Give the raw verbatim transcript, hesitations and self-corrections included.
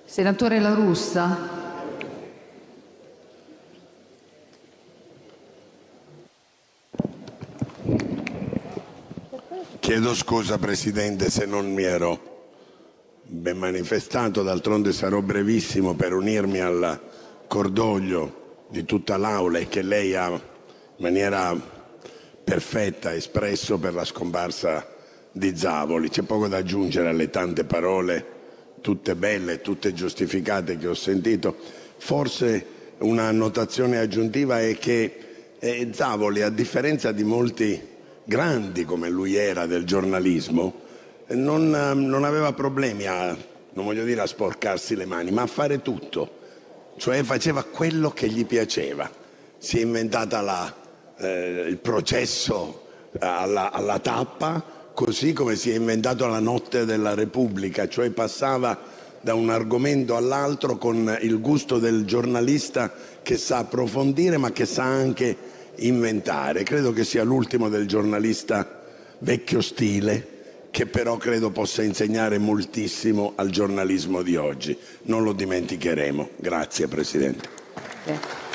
Senatore La Russa. Chiedo scusa Presidente se non mi ero ben manifestato, d'altronde sarò brevissimo per unirmi al cordoglio di tutta l'Aula e che lei ha in maniera perfetta espresso per la scomparsa di Zavoli. C'è poco da aggiungere alle tante parole, tutte belle e tutte giustificate, che ho sentito. Forse una annotazione aggiuntiva è che eh, Zavoli, a differenza di molti grandi come lui era del giornalismo, non, non aveva problemi a, non voglio dire a sporcarsi le mani, ma a fare tutto. Cioè faceva quello che gli piaceva. Si è inventata la, eh, il processo alla, alla tappa, così come si è inventato la notte della Repubblica, cioè passava da un argomento all'altro con il gusto del giornalista che sa approfondire ma che sa anche inventare. Credo che sia l'ultimo del giornalista vecchio stile, che però credo possa insegnare moltissimo al giornalismo di oggi. Non lo dimenticheremo. Grazie Presidente.